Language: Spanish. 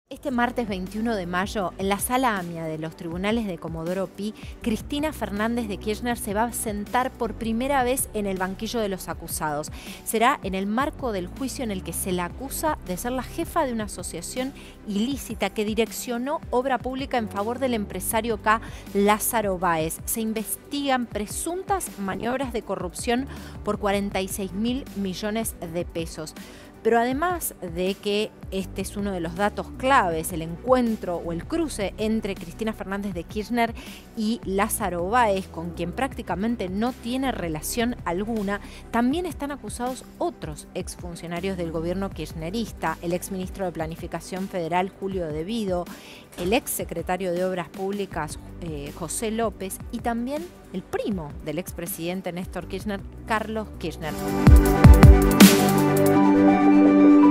Este martes 21 de mayo, en la sala AMIA de los tribunales de Comodoro Pi, Cristina Fernández de Kirchner se va a sentar por primera vez en el banquillo de los acusados. Será en el marco del juicio en el que se la acusa de ser la jefa de una asociación ilícita que direccionó obra pública en favor del empresario K. Lázaro Báez. Se investigan presuntas maniobras de corrupción por 46.000 millones de pesos. Pero además de que este es uno de los datos claves, el encuentro o el cruce entre Cristina Fernández de Kirchner y Lázaro Báez, con quien prácticamente no tiene relación alguna, también están acusados otros exfuncionarios del gobierno kirchnerista, el exministro de Planificación Federal Julio De Vido, el exsecretario de Obras Públicas José López y también el primo del expresidente Néstor Kirchner, Carlos Kirchner.